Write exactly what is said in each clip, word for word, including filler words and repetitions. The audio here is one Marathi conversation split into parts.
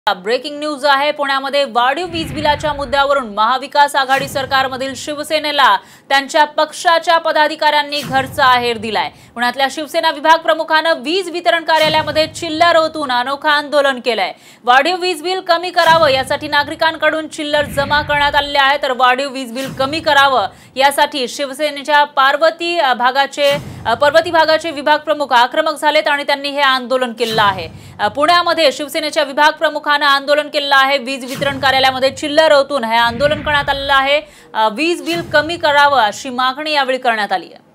ब्रेकिंग न्यूज आहे। पुण्यामध्ये वाढीव वीज बिलाच्या मुद्द्यावरून महाविकास आघाडी सरकारमधील शिवसेनेला त्यांच्या पक्षाच्या पदाधिकाऱ्यांनी घरचा आहेर दिलाय। पुण्यातल्या शिवसेना विभाग प्रमुखानं वीज वितरण कार्यालयामध्ये चिल्लर ओतून अनोखं आंदोलन केलंय। वाढीव वीज बिल कमी करावं यासाठी नागरिकांकडून चिल्लर जमा करण्यात आले आहे। तर वाढीव वीज बिल कमी करावं यासाठी शिवसेनेच्या पार्वती भागाचे पर्वती भागाचे विभाग प्रमुख आक्रमक झालेत आणि त्यांनी हे आंदोलन केलं आहे। पुण्यामध्ये शिवसेनेच्या विभाग प्रमुखानं आंदोलन केलं आहे। वीज वितरण कार्यालयामध्ये चिल्लर ओतून हे आंदोलन करण्यात आलेलं आहे। वीज बिल कमी करावं अशी मागणी यावेळी करण्यात आली आहे।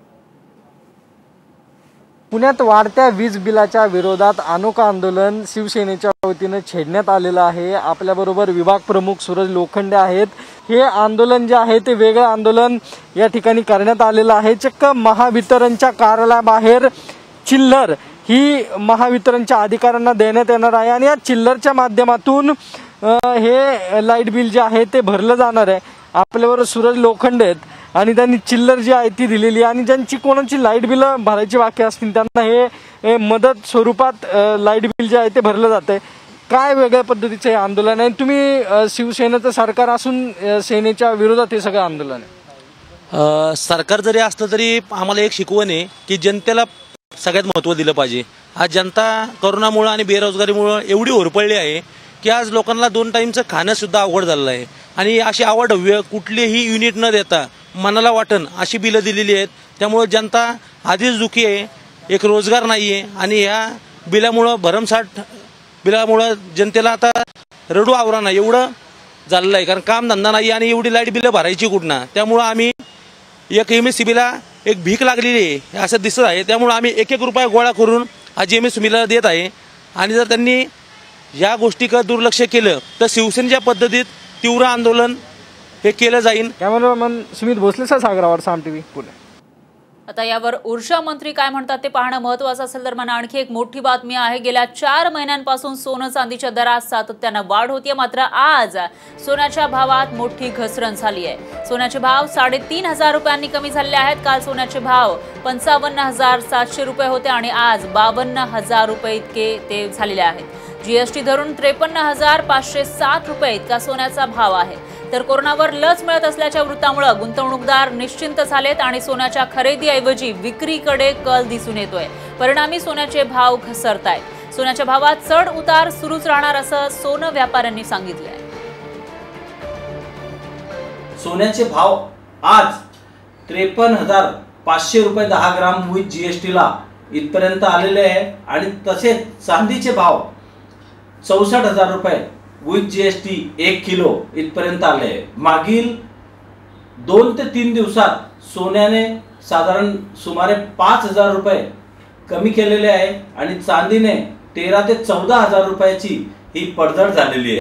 पुण्यात वाढत्या वीज बिलाच्या विरोधात अनोखं आंदोलन शिवसेनेच्या वतीने छेडण्यात आलेलं आहे। आपल्याबरोबर विभाग प्रमुख सूरज लोखंडे आहेत। हे आंदोलन जे आहे ते वेगळं आंदोलन या ठिकाणी करण्यात आलेलं आहे। चक्क महावितरणच्या कार्यालयाबाहेर चिल्लर ही महावितरणच्या अधिकाऱ्यांना देण्यात येणार आहे आणि या चिल्लरच्या माध्यमातून हे लाईट बिल जे आहे ते भरलं जाणार आहे। आपल्याबरोबर सूरज लोखंडे आहेत आणि त्यांनी चिल्लर जी आहे ती दिलेली आणि ज्यांची कोणाची लाईट बिल भरायची बाकी असतील त्यांना हे मदत स्वरूपात लाईट बिल जे आहे ते भरलं जातंय। काय वेगळ्या पद्धतीचं हे आंदोलन आहे? तुम्ही शिवसेनेचं सरकार असून सेनेच्या विरोधात हे सगळं आंदोलन आहे। सरकार जरी असलं तरी आम्हाला एक शिकवण आहे की जनतेला सगळ्यात महत्त्व दिलं पाहिजे। आज जनता कोरोनामुळे आणि बेरोजगारीमुळे एवढी होरपळली आहे की आज लोकांना दोन टाइमचं खाणं सुद्धा अवघड झालेलं आहे आणि अशी आवडव्य कुठलीही युनिट न देता मनाला वाटण अशी बिलं दिलेली आहेत। त्यामुळे जनता आधीच दुखी आहे, एक रोजगार नाही आहे आणि या बिलामुळं भरमसाठ बिलामुळं जनतेला आता रडू आवराना एवढं झालेलं आहे, कारण कामधंदा नाही आणि एवढी लाईट बिलं भरायची कुठनं। त्यामुळं आम्ही एक एम एस सी बीला एक भीक लागलेली आहे असं दिसत आहे। त्यामुळे आम्ही एक एक रुपया गोळा करून आज एम एस सी बीला देत आहे आणि जर त्यांनी या गोष्टीकडे दुर्लक्ष केलं तर शिवसेनेच्या पद्धतीत तीव्र आंदोलन हे केलं जाईल। कॅमेरामन सुमित भोसले सागरावर साम टीव्ही पुणे। आता यावर ऊर्जा मंत्री काय म्हणतात ते पाहणं महत्त्वाचं असेल तर मला आणखी एक मोठी बातमी आहे। गेल्या चार महिन्यांपासून सोनं चांदीच्या दरात सातत्यानं वाढ होतीये, मात्र आज सोन्याच्या भावात मोठी घसरण झाली आहे। सोन्याचे भाव साडेतीन हजार रुपयांनी कमी झाले आहेत। काल सोन्याचे भाव पंचावन्न हजार सातशे रुपये होते आणि आज बावन्न हजार रुपये इतके ते झालेले आहेत। जीएसटी धरून त्रेपन्न हजार पाचशे सात रुपये इतका सोन्याचा भाव आहे। तर कोरोनावर लस मिळत असल्याच्या वृत्तामुळे गुंतवणूकदार निश्चिंत झालेत आणि सोन्याच्या खरेदीऐवजी विक्रीकडे कल दिसून येतोय। परिणामी सोन्याचे भाव घसरतायत। सोन्याच्या भावात चढ उतार सुरूच राहणार असं सोनं व्यापाऱ्यांनी सांगितलंय। सोन्याचे भाव आज त्रेपन्न हजार पाचशे रुपये दहा ग्राम विथ जीएसटीला इथपर्यंत आलेले आहे आणि तसेच चांदीचे भाव चौसष्ट हजार रुपये विथ जीएसटी एक किलो इथपर्यंत आले आहे। मागील दोन ते तीन दिवसात सोन्याने साधारण सुमारे पाच हजार रुपये कमी केलेले आहे आणि चांदीने तेरा ते चौदा हजार रुपयाची ही पडझड झालेली आहे।